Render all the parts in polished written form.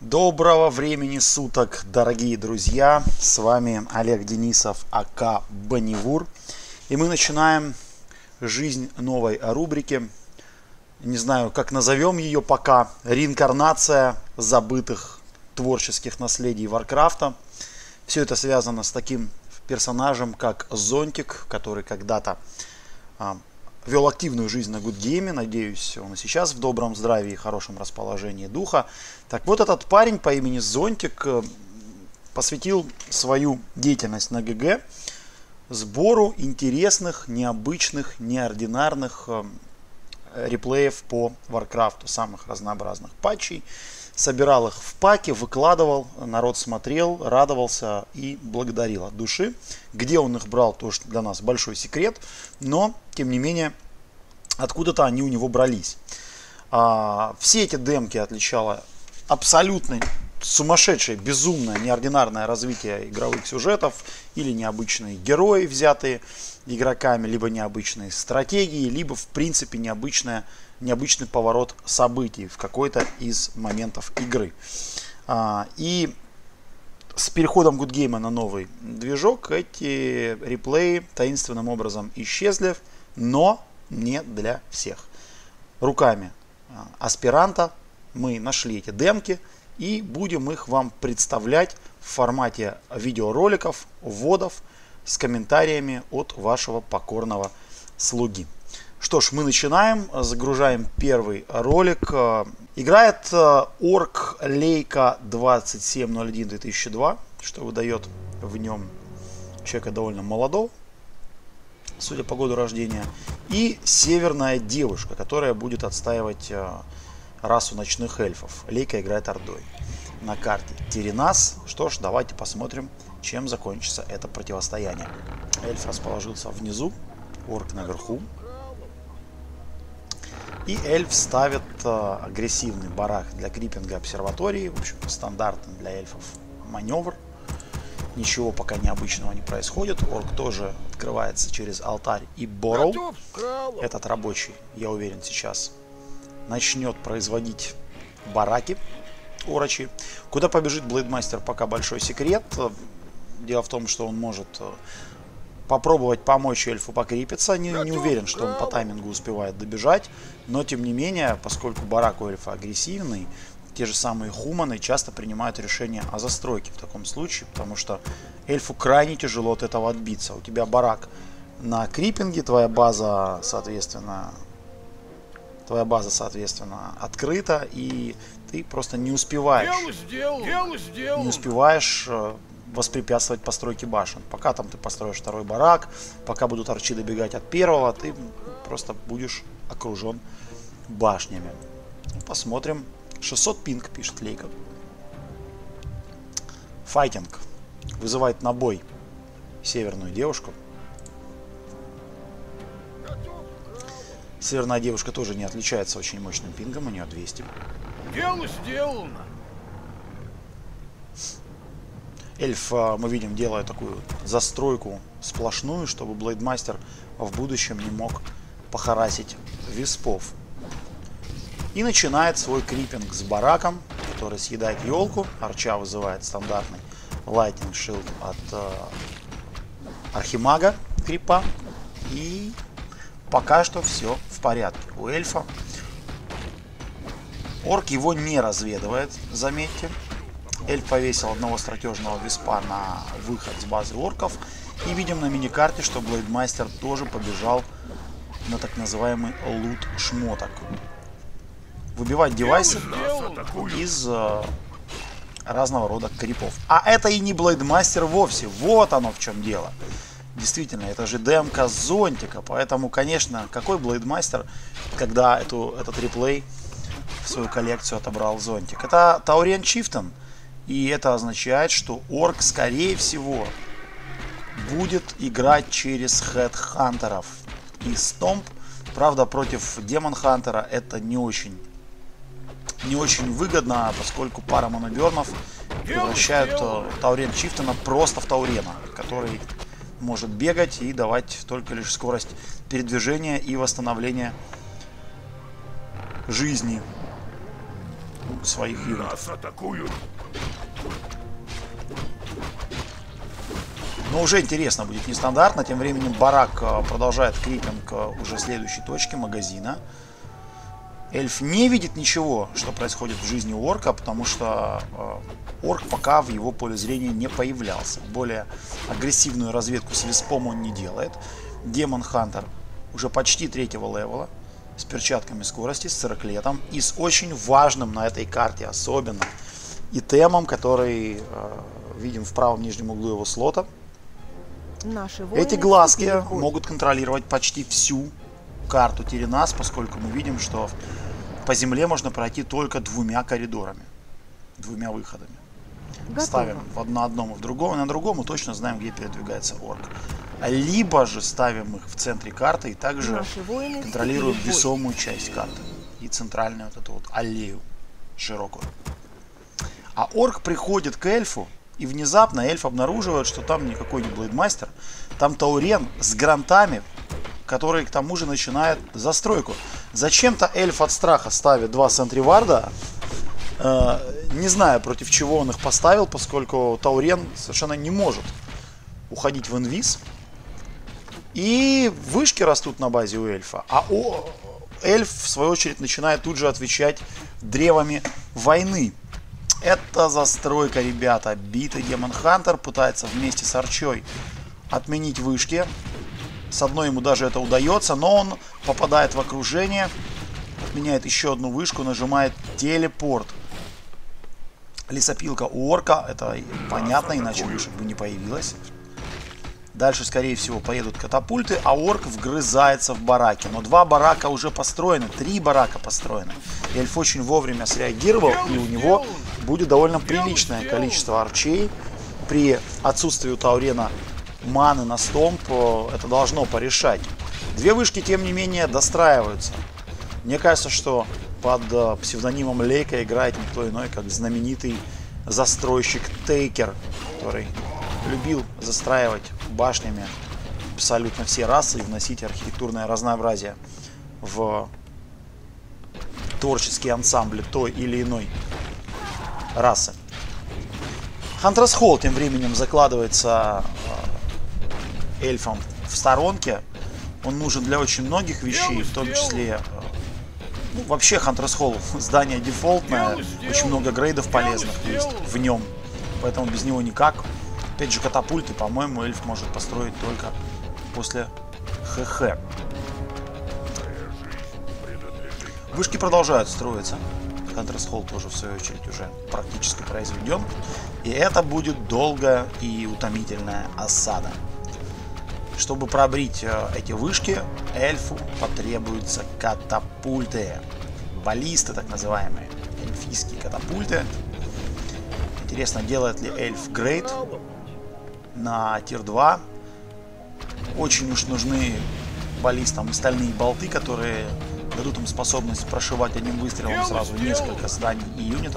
Доброго времени суток, дорогие друзья! С вами Олег Денисов, АК Бонневур. И мы начинаем жизнь новой рубрики. Не знаю, как назовем ее пока. Реинкарнация забытых творческих наследий Варкрафта. Все это связано с таким персонажем, как Зонтик, который когда-то вел активную жизнь на Гудгейме. Надеюсь, он и сейчас в добром здравии и хорошем расположении духа. Так вот, этот парень по имени Зонтик посвятил свою деятельность на ГГ сбору интересных, необычных, неординарных реплеев по Варкрафту, самых разнообразных патчей. Собирал их в паке, выкладывал, народ смотрел, радовался и благодарил от души. Где он их брал, тоже для нас большой секрет, но, тем не менее, откуда-то они у него брались. Все эти демки отличало абсолютно сумасшедшее, безумное, неординарное развитие игровых сюжетов или необычные герои, взятые игроками, либо необычные стратегии, либо, в принципе, необычный поворот событий в какой-то из моментов игры. И с переходом Гудгейма на новый движок эти реплеи таинственным образом исчезли, но не для всех. Руками аспиранта мы нашли эти демки и будем их вам представлять в формате видеороликов, вводов с комментариями от вашего покорного слуги. Что ж, мы начинаем, загружаем первый ролик. Играет орк Лейка 2701-2002, что выдает в нем человека довольно молодого, судя по году рождения, и северная девушка, которая будет отстаивать расу ночных эльфов. Лейка играет ордой. На карте Теренас. Что ж, давайте посмотрим, чем закончится это противостояние. Эльф расположился внизу, орк наверху. И эльф ставит агрессивный барак для крипинга обсерватории. В общем, стандартный для эльфов маневр. Ничего пока необычного не происходит. Орк тоже открывается через алтарь и Борроу. Этот рабочий, я уверен, сейчас начнет производить бараки орочи. Куда побежит Блейдмастер, пока большой секрет. Дело в том, что он может попробовать помочь эльфу покрепиться. Не уверен, что он по таймингу успевает добежать. Но, тем не менее, поскольку барак у эльфа агрессивный, те же самые хуманы часто принимают решение о застройке в таком случае, потому что эльфу крайне тяжело от этого отбиться. У тебя барак на крипинге, твоя база, соответственно, открыта, и ты просто не успеваешь воспрепятствовать постройке башен. Пока там ты построишь второй барак, пока будут арчи добегать от первого, ты просто будешь окружен башнями. Посмотрим. 600 пинг, пишет Лейка. Файтинг. Вызывает на бой северную девушку. Северная девушка тоже не отличается очень мощным пингом, у нее 200. Дело сделано. Эльф, мы видим, делает такую застройку сплошную, чтобы Блейдмастер в будущем не мог похарасить виспов. И начинает свой крипинг с бараком, который съедает елку. Арча вызывает стандартный Lightning Shield от Архимага крипа. И пока что все в порядке у эльфа. Орк его не разведывает, заметьте. Эльф повесил одного стратежного виспа на выход с базы орков. И видим на миникарте, что Блейдмастер тоже побежал на так называемый лут шмоток. Выбивать девайсы из разного рода крипов. А это и не Блейдмастер вовсе. Вот оно в чем дело. Действительно, это же демка Зонтика. Поэтому, конечно, какой Блейдмастер, когда этот реплей в свою коллекцию отобрал Зонтик? Это Таурен Чифтен. И это означает, что орк, скорее всего, будет играть через хедхантеров и стомп. Правда, против демон хантера это не очень выгодно, поскольку пара монобернов превращают Таурен Чифтена просто в Таурена, который может бегать и давать только лишь скорость передвижения и восстановления жизни. своих юнитов. Нас атакуют. Но уже интересно будет, нестандартно. Тем временем барак продолжает крипинг уже следующей точки магазина. Эльф не видит ничего, что происходит в жизни у орка, потому что орк пока в его поле зрения не появлялся. Более агрессивную разведку с виспом он не делает. Демон Хантер уже почти 3-го левела, с перчатками скорости, с 40-летом и с очень важным на этой карте особенно итемом, который видим в правом нижнем углу его слота. Эти глазки могут контролировать почти всю карту Тиринас, поскольку мы видим, что по земле можно пройти только 2 коридорами, 2 выходами. Готово. Ставим на одном и в другом, и на другом мы точно знаем, где передвигается орк. Либо же ставим их в центре карты и также контролируем весомую часть карты и центральную вот эту вот аллею широкую. А орк приходит к эльфу, и внезапно эльф обнаруживает, что там никакой не блейдмастер, там таурен с грантами, который к тому же начинает застройку. Зачем-то эльф от страха ставит 2 сентриварда, не знаю, против чего он их поставил, поскольку таурен совершенно не может уходить в инвиз. И вышки растут на базе у эльфа, а эльф в свою очередь начинает тут же отвечать древами войны. Это застройка, ребята. Битый Демон Хантер пытается вместе с Арчой отменить вышки. С одной ему даже это удается, но он попадает в окружение, отменяет еще одну вышку, нажимает телепорт. Лесопилка у орка, это понятно, иначе вышек бы не появилось. Дальше, скорее всего, поедут катапульты, а орк вгрызается в бараки. Но 2 барака уже построены, 3 барака построены. Эльф очень вовремя среагировал, и у него будет довольно приличное количество арчей. При отсутствии у таурена маны на стомп это должно порешать. 2 вышки, тем не менее, достраиваются. Мне кажется, что под псевдонимом Лейка играет никто иной, как знаменитый застройщик Тейкер, который любил застраивать башнями абсолютно все расы и вносить архитектурное разнообразие в творческие ансамбли той или иной расы. Хантерс Холл тем временем закладывается эльфом в сторонке. Он нужен для очень многих вещей, в том числе вообще Хантерс Холл здание дефолтное, очень много грейдов полезных есть в нем, поэтому без него никак. Опять же, катапульты, по-моему, эльф может построить только после ХХ. Вышки продолжают строиться. Хантерс Холл тоже, в свою очередь, уже практически произведен. И это будет долгая и утомительная осада. Чтобы пробрить эти вышки, эльфу потребуются катапульты. Баллисты, так называемые. Эльфийские катапульты. Интересно, делает ли эльф грейд на тир 2. Очень уж нужны баллистам и стальные болты, которые дадут им способность прошивать одним выстрелом сразу несколько зданий и юнитов.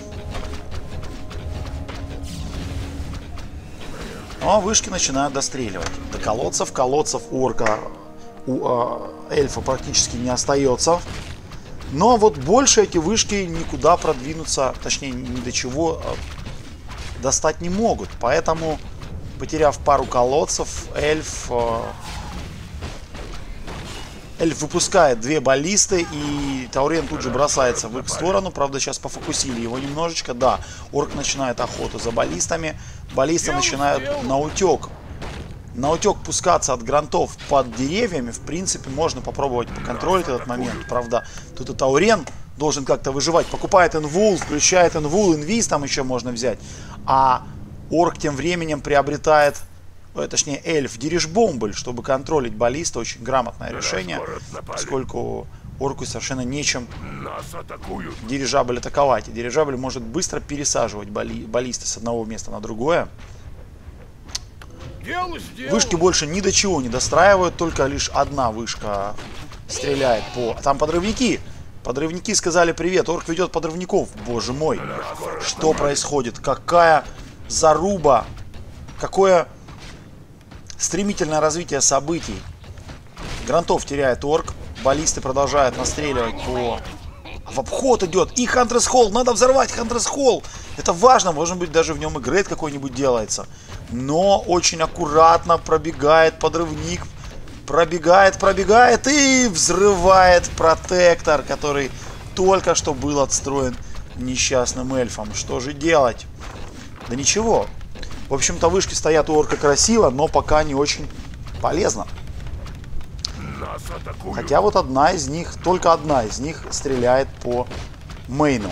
Но вышки начинают достреливать. До колодцев у орка, у эльфа практически не остается. Но вот больше эти вышки никуда продвинуться, точнее ни до чего достать не могут. Поэтому, потеряв пару колодцев, эльф выпускает 2 баллисты, и таурен тут же бросается в их сторону. Правда, сейчас пофокусили его немножечко. Да, орк начинает охоту за баллистами. Баллисты начинают наутек пускаться от грантов под деревьями. В принципе, можно попробовать поконтролить этот момент. Правда, тут и таурен должен как-то выживать. Покупает инвул, включает инвул, инвиз там еще можно взять. А орк тем временем приобретает, точнее эльф, дирижбомбль, чтобы контролить баллиста. Очень грамотное решение, поскольку орку совершенно нечем дирижабль атаковать. И дирижабль может быстро пересаживать баллисты с одного места на другое. Вышки больше ни до чего не достраивают, только лишь одна вышка стреляет по... Там подрывники! Подрывники сказали привет, орк ведет подрывников. Боже мой, что происходит? Какая заруба! Какое стремительное развитие событий. Грантов теряет орк. Баллисты продолжают настреливать по в обход идет. И Хантерс Холл. Надо взорвать Хантерс Холл. Это важно. Может быть, даже в нем и грейд какой-нибудь делается. Но очень аккуратно пробегает подрывник. Пробегает и взрывает протектор, который только что был отстроен несчастным эльфом. Что же делать? Да ничего. В общем-то, вышки стоят у орка красиво, но пока не очень полезно. Хотя вот одна из них, только одна из них стреляет по мейну.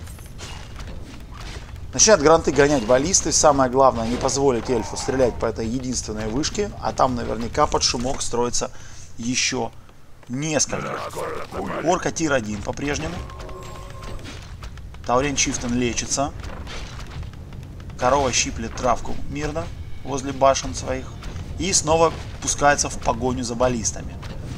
Начинают гранты гонять баллисты. Самое главное, не позволить эльфу стрелять по этой единственной вышке. А там наверняка под шумок строится еще несколько. Орка тир 1 по-прежнему. Таурен Чифтен лечится. Корова щиплет травку мирно возле башен своих. И снова пускается в погоню за баллистами.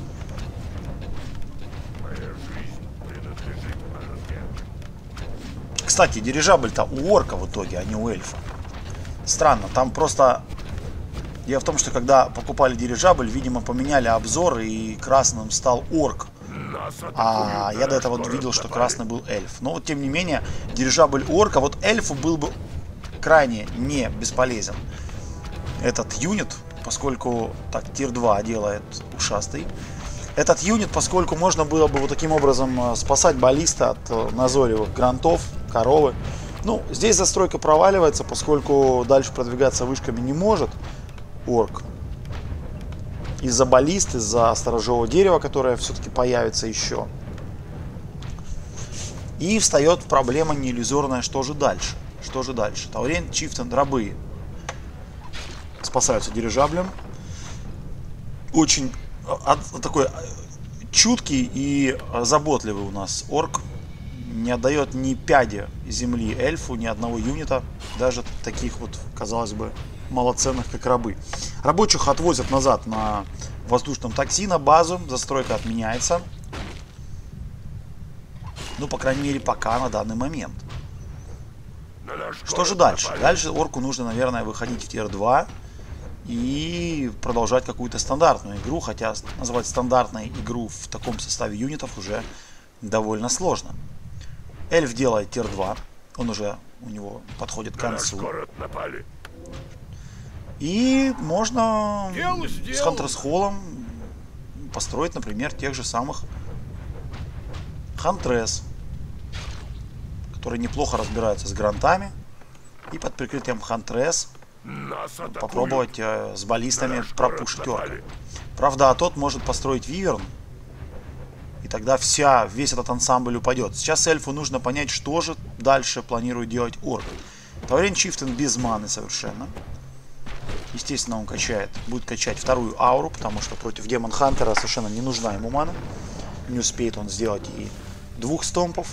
Кстати, дирижабль-то у орка в итоге, а не у эльфа. Странно, там просто... Дело в том, что когда покупали дирижабль, видимо, поменяли обзор, и красным стал орк. А я до этого видел, что красный был эльф. Но вот, тем не менее, дирижабль орка, вот эльфу был бы крайне не бесполезен этот юнит, поскольку... Так, тир 2 делает ушастый. Этот юнит, поскольку можно было бы вот таким образом спасать баллиста от назойливых грантов, коровы. Ну, здесь застройка проваливается, поскольку дальше продвигаться вышками не может орк. Из-за баллист, из-за сторожевого дерева, которое все-таки появится еще. И встает проблема неиллюзорная, что же дальше? Что же дальше? Таурен, Чифтен, рабы спасаются дирижаблем. Очень такой чуткий и заботливый у нас орк. Не отдает ни пяди земли эльфу, ни одного юнита. Даже таких вот, казалось бы, малоценных, как рабы. Рабочих отвозят назад на воздушном такси на базу. Застройка отменяется. Ну, по крайней мере, пока на данный момент. Что же дальше? Дальше орку нужно, наверное, выходить в тир 2 и продолжать какую-то стандартную игру. Хотя назвать стандартной игру в таком составе юнитов уже довольно сложно. Эльф делает тир 2. Он уже у него подходит к концу. И можно с Хантерс Холлом построить, например, тех же самых Хантрес, которые неплохо разбираются с грантами. И под прикрытием Хантрес попробовать с баллистами пропушить орка. Правда, тот может построить виверн. И тогда весь этот ансамбль упадет. Сейчас эльфу нужно понять, что же дальше планирует делать орк. Таурен Чифтен без маны совершенно. Естественно, он будет качать вторую ауру, потому что против Демон Хантера совершенно не нужна ему мана. Не успеет он сделать и 2 стомпов.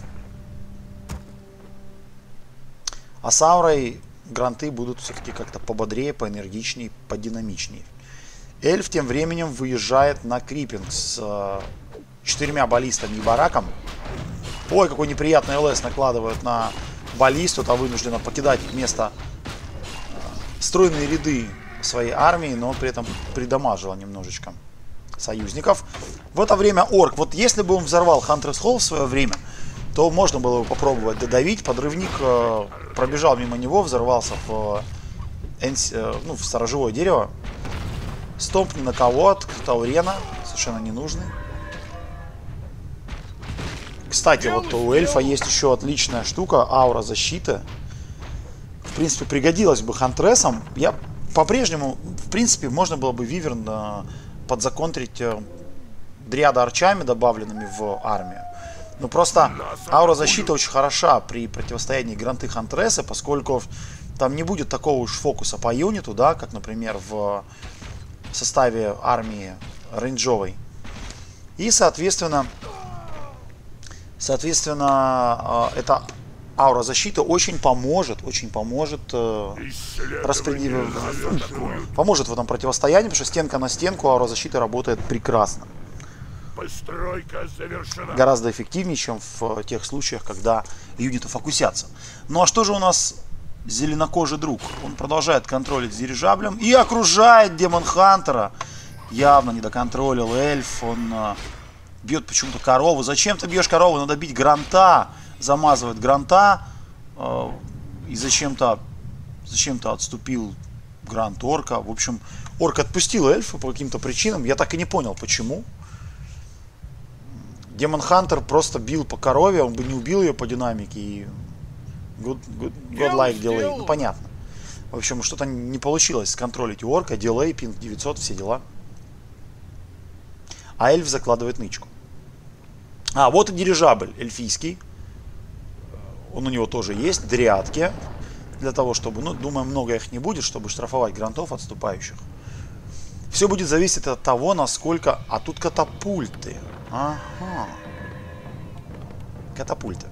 А с аурой гранты будут все-таки как-то пободрее, поэнергичнее, подинамичнее. Эльф тем временем выезжает на крипинг с 4 баллистами и бараком. Ой, какой неприятный ЛС накладывают на баллисту. Та вынуждена покидать место стройные ряды своей армии, но при этом придамажила немножечко союзников. В это время орк, вот если бы он взорвал Хантерс Холл в свое время, то можно было бы попробовать додавить. Подрывник пробежал мимо него, взорвался в сторожевое дерево. Стомп ни на кого от Таурена, совершенно ненужный. Кстати, вот у эльфа есть еще отличная штука, аура защиты. В принципе, пригодилась бы Хантресам. Я по-прежнему, в принципе, можно было бы виверн подзаконтрить дриада арчами, добавленными в армию. Но просто аура защиты очень хороша при противостоянии гранты Хантреса, поскольку там не будет такого уж фокуса по юниту, да, как, например, в составе армии рейнджовой. И, соответственно, эта аура защиты очень поможет поможет в этом противостоянии, потому что стенка на стенку аура защиты работает прекрасно. Постройка завершена. Гораздо эффективнее, чем в тех случаях, когда юниты фокусятся. Ну а что же у нас зеленокожий друг? Он продолжает контролить с дирижаблем и окружает Демон Хантера. Явно не доконтролил эльф. Он Бьет почему-то корову. Зачем ты бьешь корову? Надо бить гранта. Замазывает гранта. И зачем-то отступил грант орка. В общем, орк отпустил эльфа по каким-то причинам. Я так и не понял, почему. Демон Хантер просто бил по корове. Он бы не убил ее по динамике. И godlike delay. Ну, понятно. В общем, что-то не получилось сконтролить у орка. Дилей, пинг 900, все дела. А эльф закладывает нычку. А, вот и дирижабль эльфийский. Он у него тоже есть. Дриадки. Для того, чтобы, ну, думаю, много их не будет, чтобы штрафовать грантов отступающих. Все будет зависеть от того, насколько... А тут катапульты. Ага. Катапульты.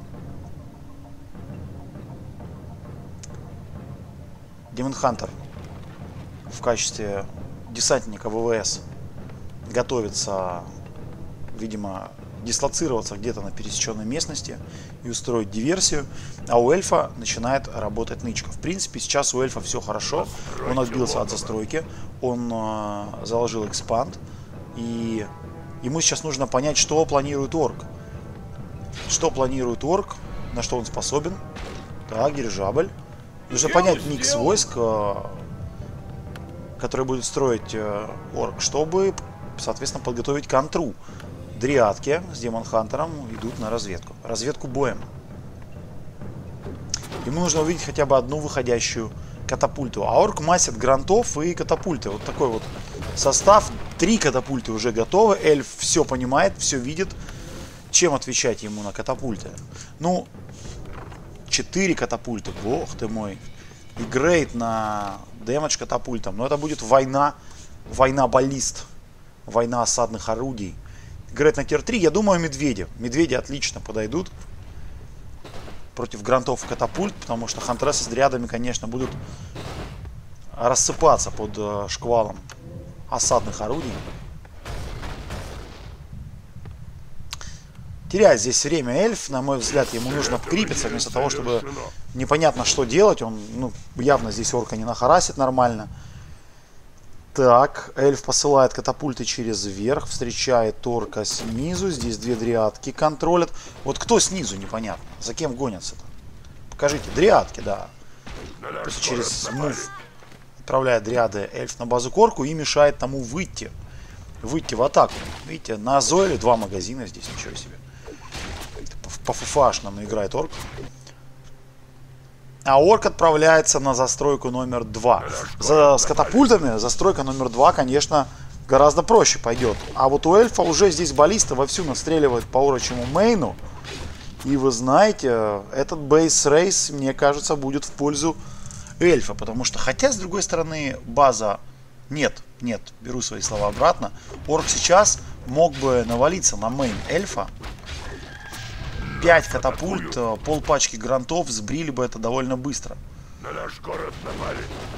Демон Хантер в качестве десантника ВВС готовится, видимо, дислоцироваться где-то на пересеченной местности и устроить диверсию, а у эльфа начинает работать нычка. В принципе, сейчас у эльфа все хорошо, он отбился от застройки, он заложил экспанд, и ему сейчас нужно понять, что планирует орк. Что планирует орк, на что он способен. Так, дирижабль. Нужно понять микс войск, который будет строить орк, чтобы, соответственно, подготовить контру. Дриадки с Демон Хантером идут на разведку. Разведку боем. Ему нужно увидеть хотя бы одну выходящую катапульту. А орк масит грантов и катапульты. Вот такой вот состав. 3 катапульты уже готовы. Эльф все понимает, все видит. Чем отвечать ему на катапульты? Ну, 4 катапульты. Бог ты мой. И грейд на дэмэдж катапультом. Но это будет война. Война баллист. Война осадных орудий. Грейд на тир 3. Я думаю, медведи. Медведи отлично подойдут против грантов и катапульт. Потому что хантересы с дриадами, конечно, будут рассыпаться под шквалом осадных орудий. Теряет здесь время эльф, на мой взгляд, ему нужно вкрипиться, вместо того, чтобы непонятно что делать. Он, ну, явно здесь орка не нахарасит нормально. Так, эльф посылает катапульты через верх, встречает орка снизу. Здесь 2 дриадки контролят. Вот кто снизу, непонятно. За кем гонятся-то? Покажите, дриадки, да. Просто через мув отправляет дриады эльф на базу к орку и мешает тому выйти в атаку. Видите, на Зойле 2 магазина здесь, ничего себе. По ФФАшному играет орк. А орк отправляется на застройку номер 2. С катапультами застройка номер 2, конечно, гораздо проще пойдет. А вот у эльфа уже здесь баллиста вовсю настреливает по орочему мейну. И вы знаете, этот бейс-рейс, мне кажется, будет в пользу эльфа. Потому что, хотя, с другой стороны, база... Нет, беру свои слова обратно. Орк сейчас мог бы навалиться на мейн эльфа. 5 катапульт, полпачки грантов, сбрили бы это довольно быстро. На наш город напали.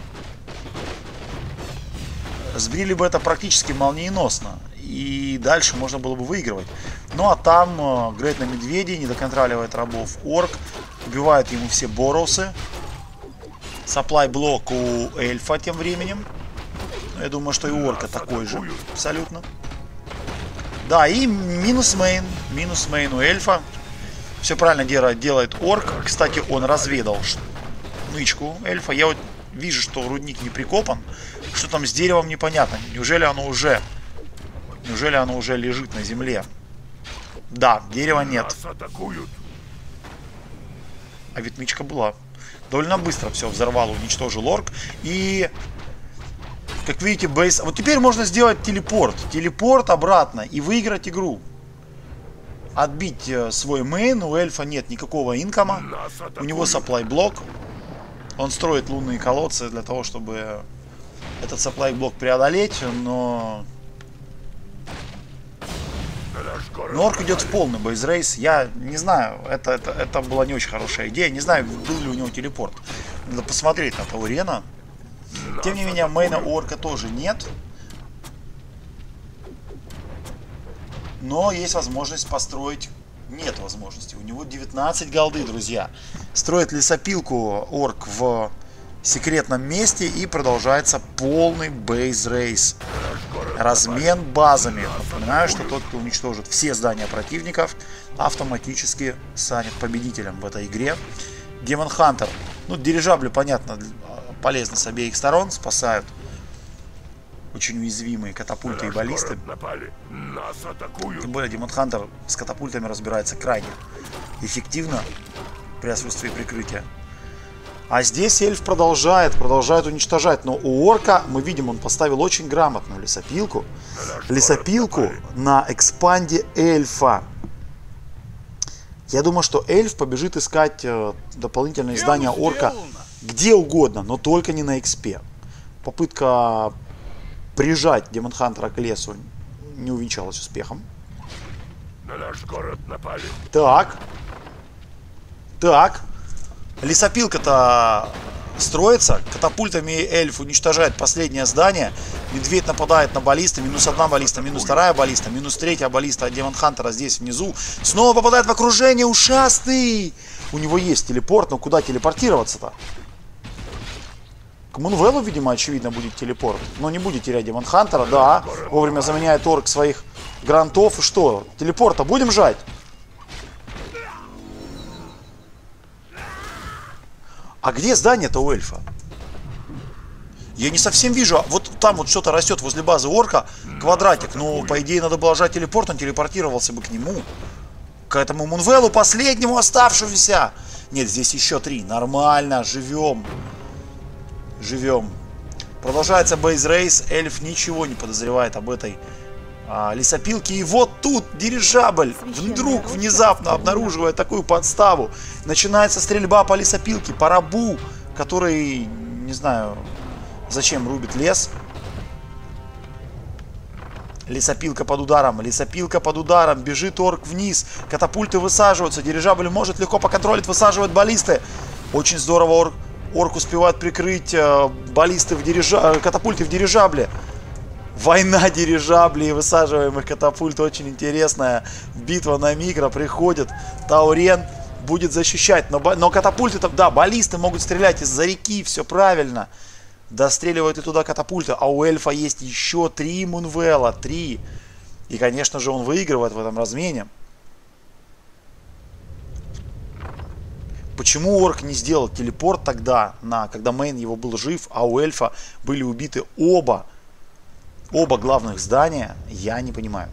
Сбрили бы это практически молниеносно. И дальше можно было бы выигрывать. Ну а там грейд на медведей, не доконтроливает рабов орк. Убивают ему все бороусы. Сапплай блок у эльфа тем временем. Я думаю, что и у орка такой же. Абсолютно. Да, и минус мейн у эльфа. Все правильно делает орк. Кстати, он разведал нычку эльфа. Я вот вижу, что рудник не прикопан. Что там с деревом, непонятно. Неужели оно уже лежит на земле? Да, дерева нет. А ведь нычка была. Довольно быстро все взорвал, уничтожил орк. И, как видите, бейс... Вот теперь можно сделать телепорт. Телепорт обратно и выиграть игру. Отбить свой мейн. У эльфа нет никакого инкома. У него сапплай блок. Он строит лунные колодцы для того, чтобы этот сапплай блок преодолеть. Но орк идет в полный бейзрейс. Я не знаю, это была не очень хорошая идея. Не знаю, был ли у него телепорт. Надо посмотреть на Таурена. Тем не менее, мейна у орка тоже нет. Но есть возможность построить... Нет возможности. У него 19 голды, друзья. Строит лесопилку орк в секретном месте. И продолжается полный бейз-рейс. Размен базами. Напоминаю, что тот, кто уничтожит все здания противников, автоматически станет победителем в этой игре. Демон Хантер. Ну, дирижабли, понятно, полезны с обеих сторон, спасают очень уязвимые катапульты и баллисты. Тем более Демон Хантер с катапультами разбирается крайне эффективно при отсутствии прикрытия. А здесь эльф продолжает уничтожать. Но у орка, мы видим, он поставил очень грамотную лесопилку. Лесопилку на экспанде эльфа. Я думаю, что эльф побежит искать дополнительные здания орка где угодно, но только не на экспе. Попытка прижать Демон Хантера к лесу не увенчалась успехом. На наш город напали. Так. Лесопилка-то строится. Катапультами эльф уничтожает последнее здание. Медведь нападает на баллиста. Минус одна баллиста, минус вторая баллиста, минус третья баллиста от Демон Хантера здесь внизу. Снова попадает в окружение. Ушастый! У него есть телепорт, но куда телепортироваться-то? К Мунвеллу, видимо, очевидно, будет телепорт. Но не будет терять Демон Хантера, да. Вовремя заменяет орк своих грантов. И что? Телепорта будем жать? А где здание-то у эльфа? Я не совсем вижу. Вот там вот что-то растет возле базы орка. Квадратик. Ну, по идее, надо было жать телепорт. Он телепортировался бы к нему. К этому Мунвеллу, последнему оставшемуся. Нет, здесь еще 3. Нормально. Живем. Продолжается бейз-рейс. Эльф ничего не подозревает об этой лесопилке. И вот тут дирижабль вдруг внезапно обнаруживает такую подставу. Начинается стрельба по лесопилке, по рабу, который, не знаю, зачем рубит лес. Лесопилка под ударом. Бежит орк вниз. Катапульты высаживаются. Дирижабль может легко поконтролить, высаживает баллисты. Очень здорово орк успевает прикрыть баллисты катапульты в дирижабле. Война дирижаблей и высаживаемых катапульт очень интересная. Битва на микро приходит. Таурен будет защищать. Но катапульты там, да, баллисты могут стрелять из-за реки. Все правильно. Достреливают и туда катапульты. А у эльфа есть еще 3 Мунвелла. 3. И, конечно же, он выигрывает в этом размене. Почему орк не сделал телепорт тогда, когда мейн его был жив, а у эльфа были убиты оба главных здания, я не понимаю.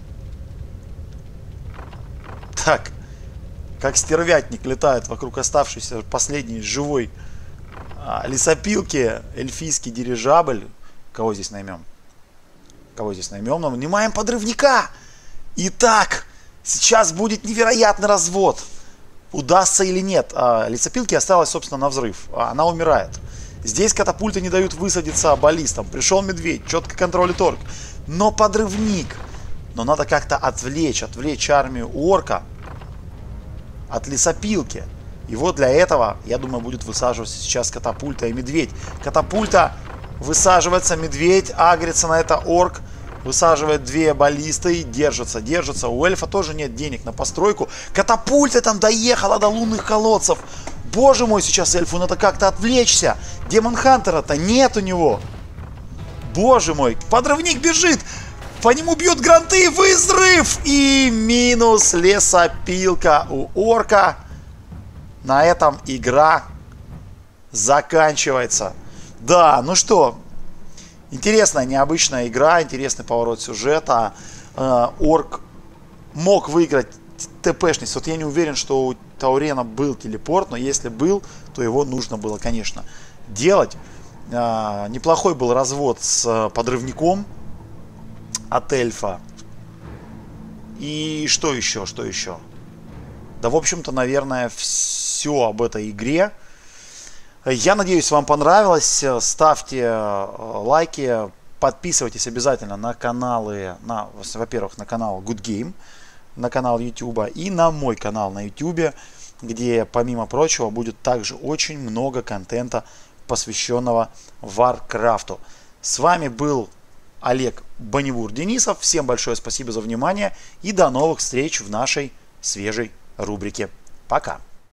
Так, как стервятник летает вокруг оставшейся последней живой лесопилки, эльфийский дирижабль. Кого здесь наймем? Нанимаем подрывника. Итак, сейчас будет невероятный развод. Удастся или нет. Лесопилке осталось, собственно, на взрыв. Она умирает. Здесь катапульты не дают высадиться баллистам. Пришел медведь, четко контролит орк. Но подрывник. Но надо как-то отвлечь армию орка от лесопилки. И вот для этого, я думаю, будет высаживаться сейчас катапульта и медведь. Катапульта высаживается, медведь агрится на это орк. Высаживает 2 баллисты и держится. У эльфа тоже нет денег на постройку. Катапульта там доехала до лунных колодцев. Боже мой, сейчас эльфу надо как-то отвлечься. Демон Хантера-то нет у него. Боже мой, подрывник бежит. По нему бьют гранты, взрыв. И минус лесопилка у орка. На этом игра заканчивается. Да, ну что, интересная, необычная игра, интересный поворот сюжета. Орк мог выиграть ТПшность. Вот я не уверен, что у Таурена был телепорт, но если был, то его нужно было, конечно, делать. Неплохой был развод с подрывником от эльфа. И что еще? Да, в общем-то, наверное, все об этой игре. Я надеюсь, вам понравилось. Ставьте лайки, подписывайтесь обязательно на каналы, во-первых, на канал Good Game, на канал YouTube и на мой канал на YouTube, где, помимо прочего, будет также очень много контента, посвященного Варкрафту. С вами был Олег Бонневур Денисов. Всем большое спасибо за внимание и до новых встреч в нашей свежей рубрике. Пока!